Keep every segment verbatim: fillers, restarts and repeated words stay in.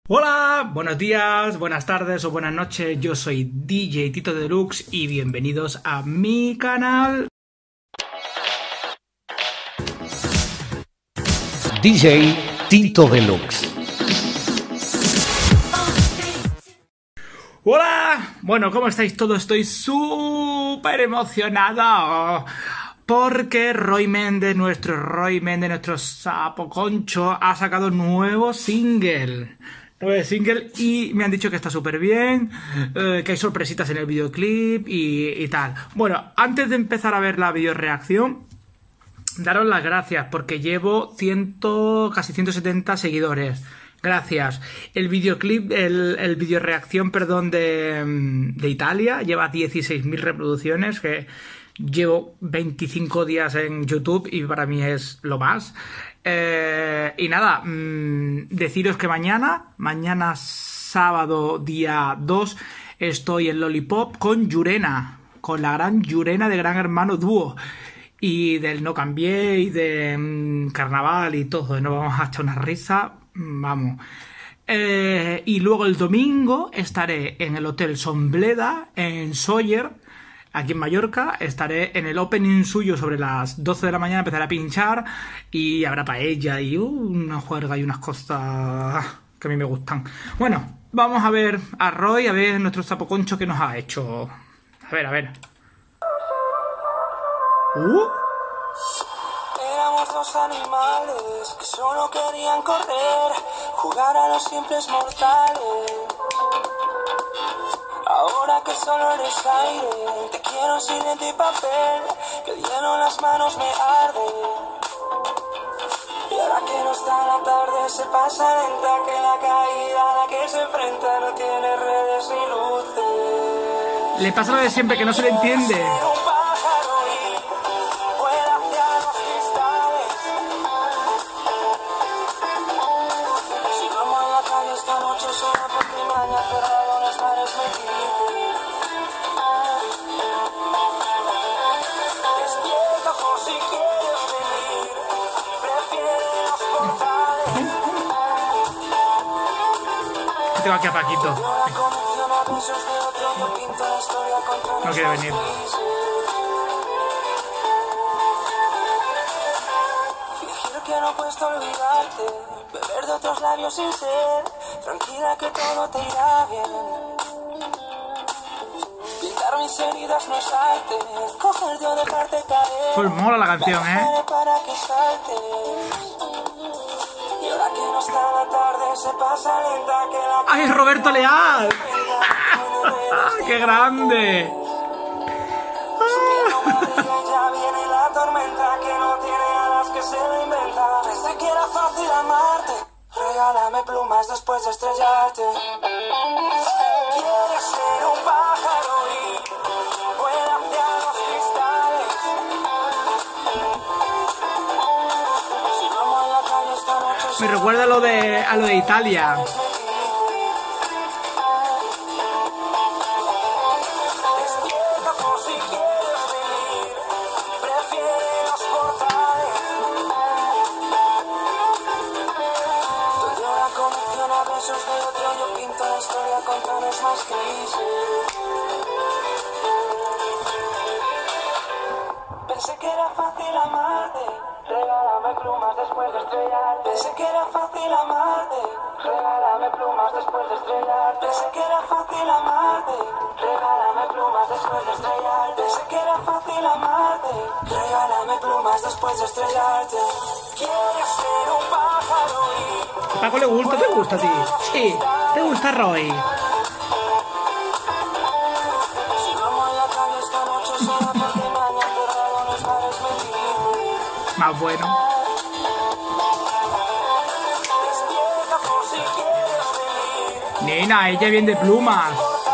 Hola, buenos días, buenas tardes o buenas noches, yo soy D J Tito Deluxe y bienvenidos a mi canal. D J Tito Deluxe. Hola, bueno, ¿cómo estáis todos? Estoy súper emocionado porque Roy Méndez, nuestro Roy Méndez, nuestro sapo concho, ha sacado nuevo single. Nuevo single y me han dicho que está súper bien, eh, que hay sorpresitas en el videoclip y, y tal. Bueno, antes de empezar a ver la videoreacción, daros las gracias porque llevo cien, casi ciento setenta seguidores. Gracias. El videoclip, el, el videoreacción, perdón, de, de Italia lleva dieciséis mil reproducciones, que llevo veinticinco días en YouTube y para mí es lo más. Eh, y nada, mmm, deciros que mañana, mañana sábado día dos, estoy en Lollipop con Yurena, con la gran Yurena de Gran Hermano Dúo. Y del No Cambié y de mmm, Carnaval y todo, nos vamos a echar una risa, vamos. Eh, y luego el domingo estaré en el Hotel Sombleda, en Sóller, aquí en Mallorca. Estaré en el opening suyo sobre las doce de la mañana, empezaré a pinchar y habrá paella y uh, una juerga y unas cosas que a mí me gustan. Bueno, vamos a ver a Roy, a ver nuestro sapo concho que nos ha hecho. A ver, a ver. Uh. Éramos dos animales que solo querían correr, jugar a los simples mortales. Ahora que solo eres aire, te quiero sin lente y papel, que el hielo en las manos me arde. Y ahora que no está la tarde, se pasa lenta, que la caída a la que se enfrenta no tiene redes ni luces. Le pasa lo de siempre, que no se le entiende. Tengo aquí a Paquito. No quiere venir. Fingir que no cuesta olvidarte, beber de otros labios sin ser, tranquila que todo te irá bien. Pintar mis heridas no es arte, cogerte o dejarte caer. Pues mola la canción, ¿eh? Para que saltes. Y ahora que no está la tarde, se pasa lenta, que la... ¡Ay, Roberto Leal! ¡Qué grande! Ya viene la tormenta, que no tiene alas, que se lo inventa. Pensé que era fácil amarte, regálame plumas después de estrellarte. Quieres ser un pájaro y vuela hacia los cristales. Si duermo en la calle esta noche, Me recuerda a lo de, a lo de Italia. Pensé que era fácil amarte, regálame plumas después de estrellar. Pensé que era fácil amarte, regálame plumas después de estrellar. Pensé que era fácil amarte, regálame plumas después de estrellar. Pensé que era fácil amarte, regálame plumas después de estrellarte. Quieres ser un pájaro y... ¿A Paco le gusta? ¿Te gusta a ti? Sí, ¿te gusta Roy? Más bueno. Nena, ella viene de plumas.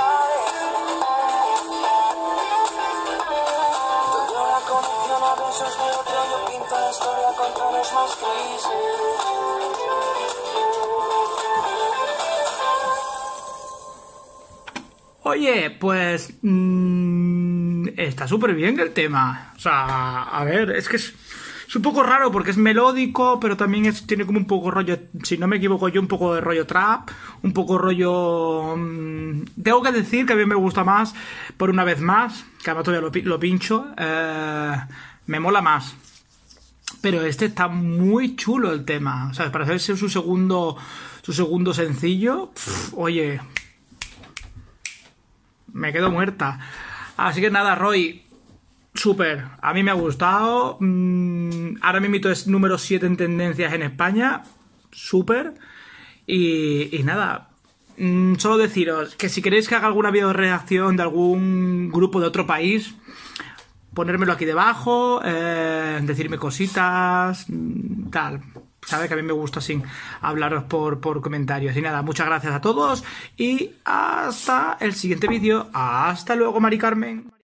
Oye, pues... Mmm, está súper bien el tema. O sea, a ver, es que es... Es un poco raro porque es melódico, pero también es, tiene como un poco rollo, si no me equivoco yo, un poco de rollo trap, un poco rollo... Mmm, tengo que decir que a mí me gusta más, por una vez más, que además todavía lo, lo pincho, eh, me mola más. Pero este está muy chulo el tema, o sea, para hacerse su segundo, su segundo sencillo, pff, oye, me quedo muerta. Así que nada, Roy... Súper, a mí me ha gustado. Mm, ahora mismo es número siete en tendencias en España. Súper. Y, y nada, mm, solo deciros que si queréis que haga alguna video reacción de algún grupo de otro país, ponérmelo aquí debajo, eh, decirme cositas, tal. Sabes que a mí me gusta así hablaros por, por comentarios. Y nada, muchas gracias a todos y hasta el siguiente vídeo. Hasta luego, Mari Carmen.